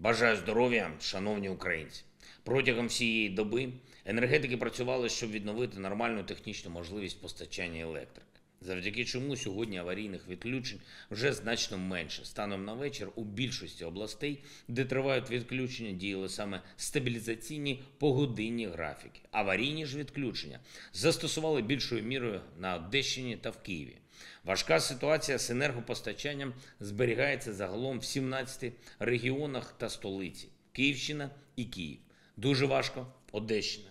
Бажаю здоров'я, шановні українці. Протягом всієї доби енергетики працювали, щоб відновити нормальну технічну можливість постачання електрики. Завдяки чому сьогодні аварійних відключень вже значно менше. Станом на вечір у більшості областей, де тривають відключення, діяли саме стабілізаційні погодинні графіки. Аварійні ж відключення застосували більшою мірою на Одещині та в Києві. Важка ситуація з енергопостачанням зберігається загалом в 17 регіонах та столиці – Київщина і Київ. Дуже важко – Одещина,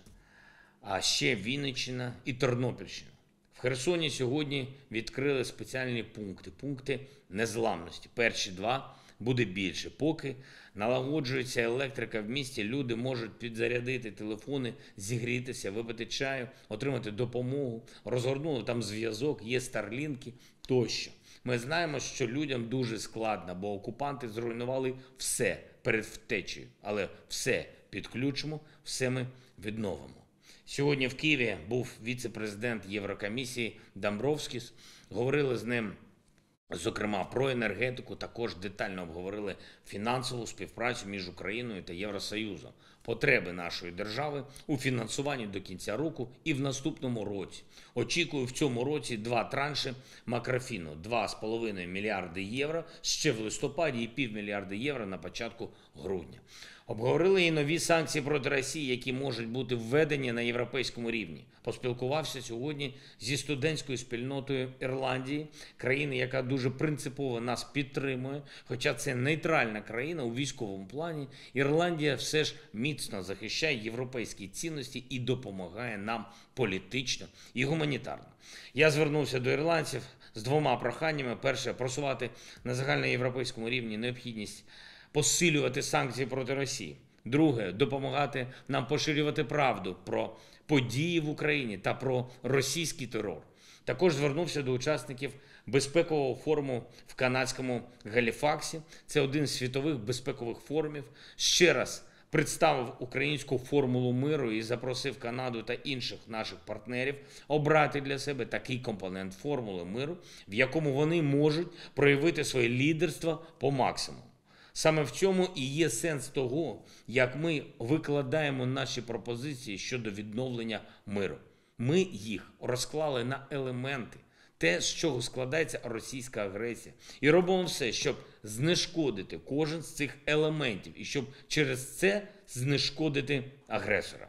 а ще Вінниччина і Тернопільщина. В Херсоні сьогодні відкрили спеціальні пункти незламності. Перші два буде більше. Поки налагоджується електрика в місті, люди можуть підзарядити телефони, зігрітися, випити чаю, отримати допомогу, розгорнули там зв'язок, є старлінки тощо. Ми знаємо, що людям дуже складно, бо окупанти зруйнували все перед втечею, але все підключимо, все ми відновимо. Сьогодні в Києві був віце-президент Єврокомісії Домбровскіс. Говорили з ним, зокрема, про енергетику, також детально обговорили фінансову співпрацю між Україною та Євросоюзом, потреби нашої держави у фінансуванні до кінця року і в наступному році. Очікую в цьому році 2 транші макрофіну – 2,5 мільярди євро ще в листопаді і півмільярда євро на початку грудня. Обговорили і нові санкції проти Росії, які можуть бути введені на європейському рівні. Поспілкувався сьогодні зі студентською спільнотою Ірландії, країни, яка дуже принципово нас підтримує. Хоча це нейтральна країна у військовому плані, Ірландія все ж міцно захищає європейські цінності і допомагає нам політично і гуманітарно. Я звернувся до ірландців з 2 проханнями. Перше – просувати на загальноєвропейському рівні необхідність посилювати санкції проти Росії. Друге – допомагати нам поширювати правду про події в Україні та про російський терор. Також звернувся до учасників безпекового форуму в канадському Галіфаксі. Це один з світових безпекових форумів. Ще раз представив українську формулу миру і запросив Канаду та інших наших партнерів обрати для себе такий компонент формули миру, в якому вони можуть проявити своє лідерство по максимуму. Саме в цьому і є сенс того, як ми викладаємо наші пропозиції щодо відновлення миру. Ми їх розклали на елементи, те, з чого складається російська агресія. І робимо все, щоб знешкодити кожен з цих елементів і щоб через це знешкодити агресора.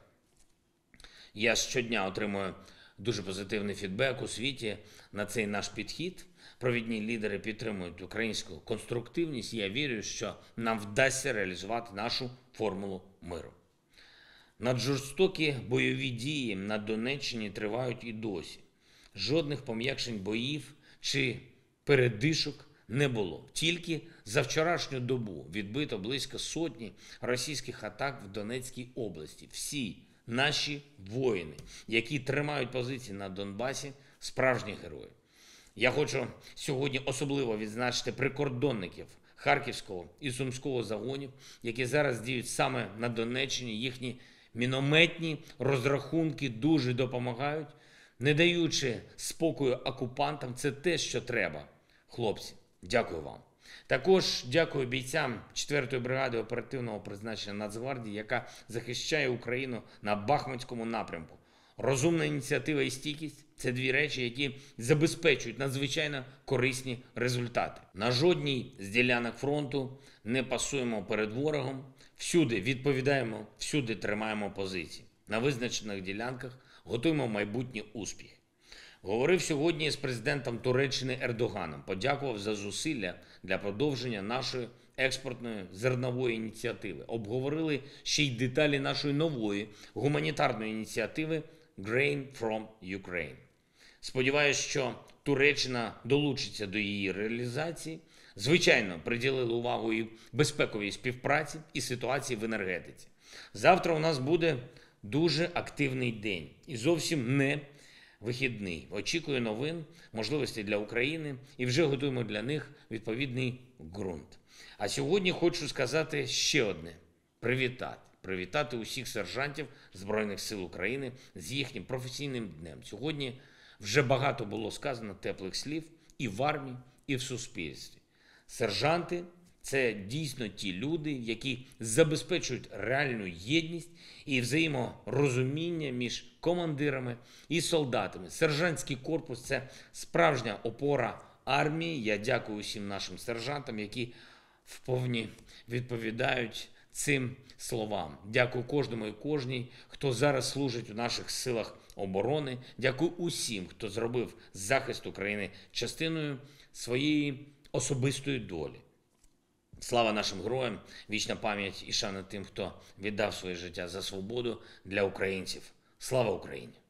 Я щодня отримую дуже позитивний фідбек у світі на цей наш підхід. Провідні лідери підтримують українську конструктивність, і я вірю, що нам вдасться реалізувати нашу формулу миру. Наджорстокі бойові дії на Донеччині тривають і досі. Жодних пом'якшень боїв чи передишок не було. Тільки за вчорашню добу відбито близько 100 російських атак в Донецькій області. Всі наші воїни, які тримають позиції на Донбасі, справжні герої. Я хочу сьогодні особливо відзначити прикордонників Харківського і Сумського загонів, які зараз діють саме на Донеччині. Їхні мінометні розрахунки дуже допомагають, не даючи спокою окупантам. Це те, що треба. Хлопці, дякую вам. Також дякую бійцям 4-ї бригади оперативного призначення Нацгвардії, яка захищає Україну на Бахмутському напрямку. Розумна ініціатива і стійкість – це 2 речі, які забезпечують надзвичайно корисні результати. На жодній з ділянок фронту не пасуємо перед ворогом, всюди відповідаємо, всюди тримаємо позиції. На визначених ділянках готуємо майбутні успіхи. Говорив сьогодні з президентом Туреччини Ердоганом, подякував за зусилля для продовження нашої експортної зернової ініціативи. Обговорили ще й деталі нашої нової гуманітарної ініціативи Grain from Ukraine. Сподіваюсь, що Туреччина долучиться до її реалізації. Звичайно, приділили увагу і безпековій співпраці, і ситуації в енергетиці. Завтра у нас буде дуже активний день і зовсім не вихідний. Очікую новин, можливостей для України і вже готуємо для них відповідний ґрунт. А сьогодні хочу сказати ще одне – привітати усіх сержантів Збройних сил України з їхнім професійним днем. Сьогодні вже багато було сказано теплих слів і в армії, і в суспільстві. Сержанти Це дійсно ті люди, які забезпечують реальну єдність і взаєморозуміння між командирами і солдатами. Сержантський корпус – це справжня опора армії. Я дякую усім нашим сержантам, які вповні відповідають цим словам. Дякую кожному і кожній, хто зараз служить у наших силах оборони. Дякую усім, хто зробив захист України частиною своєї особистої долі. Слава нашим героям, вічна пам'ять і шана тим, хто віддав своє життя за свободу для українців. Слава Україні!